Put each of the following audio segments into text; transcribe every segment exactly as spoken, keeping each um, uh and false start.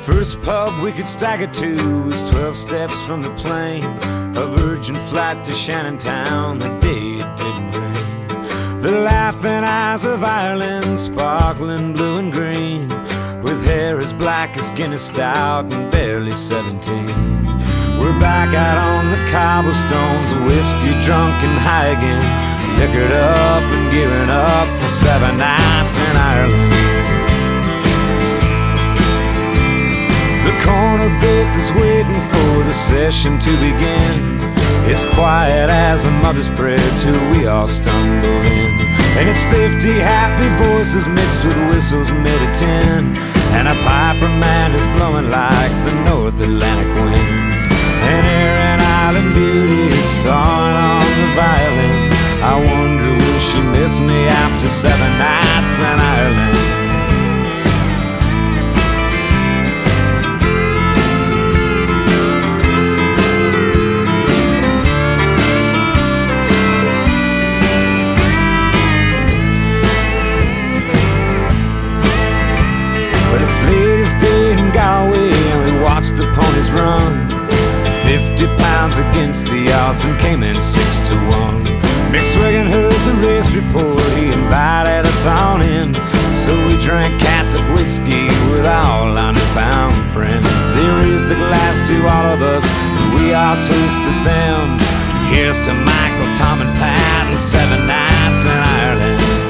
First pub we could stagger to was twelve steps from the plane, a virgin flight to Shannontown the day it didn't rain. The laughing eyes of Ireland, sparkling blue and green, with hair as black as Guinness stout and barely seventeen. We're back out on the cobblestones, whiskey drunk and high again, liquored up and gearing up for seven nights in Ireland. The corner booth is waiting for the session to begin. It's quiet as a mother's prayer till we all stumble in. And it's fifty happy voices mixed with whistles made of tin, and a piper man is blowing like the North Atlantic wind. And Eire, an island beauty, is sawing on the violin. I wonder will she miss me after seven nights in Ireland. The ponies run fifty pounds against the odds and came in six to one. Mick Swiggin heard the race report, he invited us on in, so we drank Catholic whiskey with all our newfound friends. They raised a glass to all of us, and we all toasted them. Here's to Michael, Tom and Pat, and seven nights in Ireland.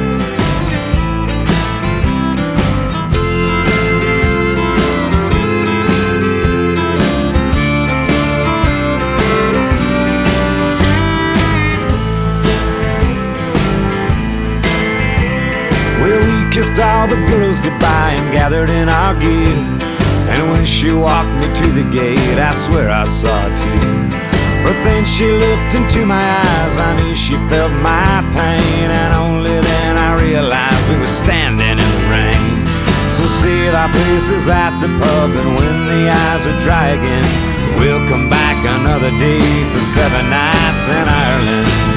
Kissed all the girls goodbye and gathered in our gear. And when she walked me to the gate, I swear I saw a tear. But then she looked into my eyes, I knew she felt my pain. And only then I realized we were standing in the rain. So save our places at the pub, and when the eyes are dry again, we'll come back another day for seven nights in Ireland.